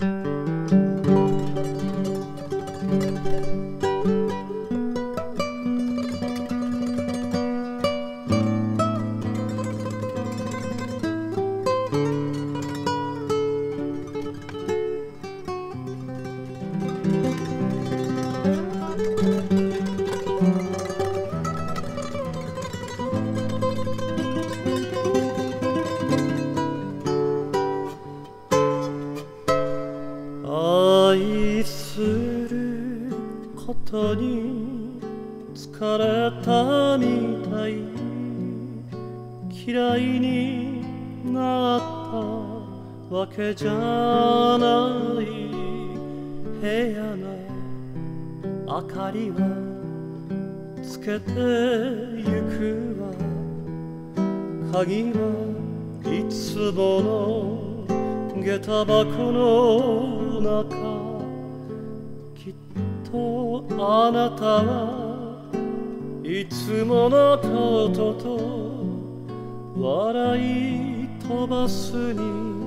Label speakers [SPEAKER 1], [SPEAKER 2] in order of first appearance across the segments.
[SPEAKER 1] 愛することに疲れたみたい、嫌いになったわけじゃない。部屋の明かりはつけてゆくわ。鍵はいつもの下駄箱の中。きっとあなたはいつものことと笑い飛ばすに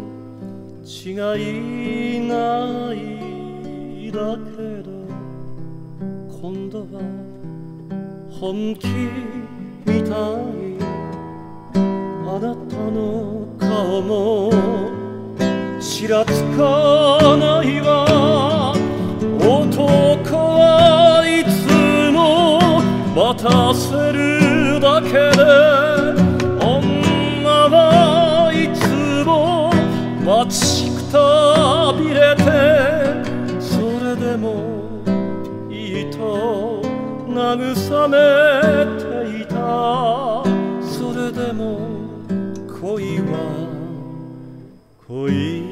[SPEAKER 1] 違いないだけど、今度は本気みたい。あなたの顔もちらつかないわ。男はいつも待たせるだけで、女はいつも待ちくたびれて、それでもいいと慰めていた。それでも恋は恋。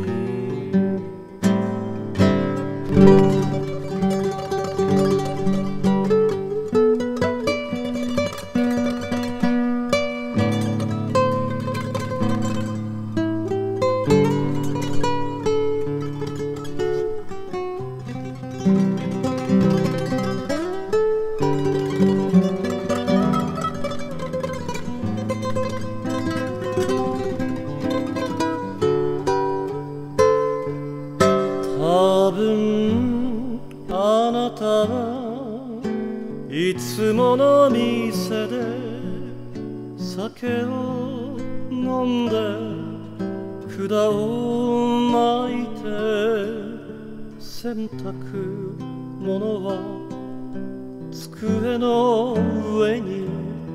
[SPEAKER 1] 多分あなたはいつもの店で酒を飲んで管を巻いて、洗濯物は机の上に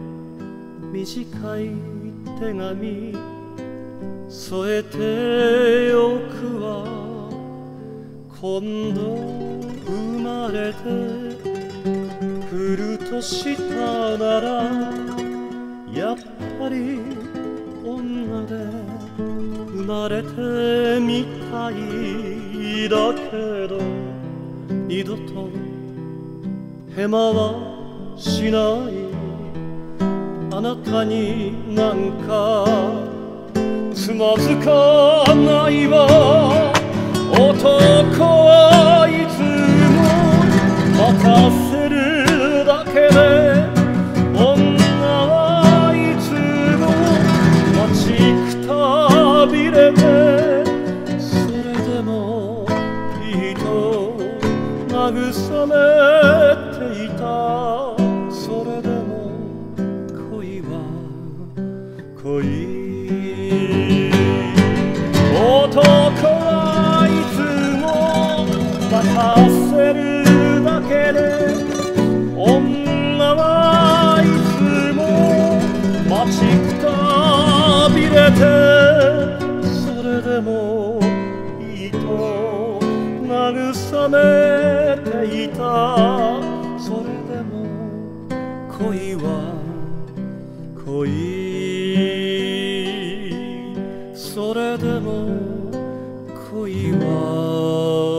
[SPEAKER 1] 短い手紙添えておくわ。今度生まれてくるとしたなら、やっぱり女で生まれてみたい。だけど二度とヘマはしない。あなたになんかつまずかないわ。男はいつも待たせるだけで、女はいつも待ちくたびれて、それでもいいと慰めていた。それでも恋は恋。男待たせるだけで、女はいつも待ちくたびれて、それでもいいと慰めていた。それでも恋は恋。それでも恋は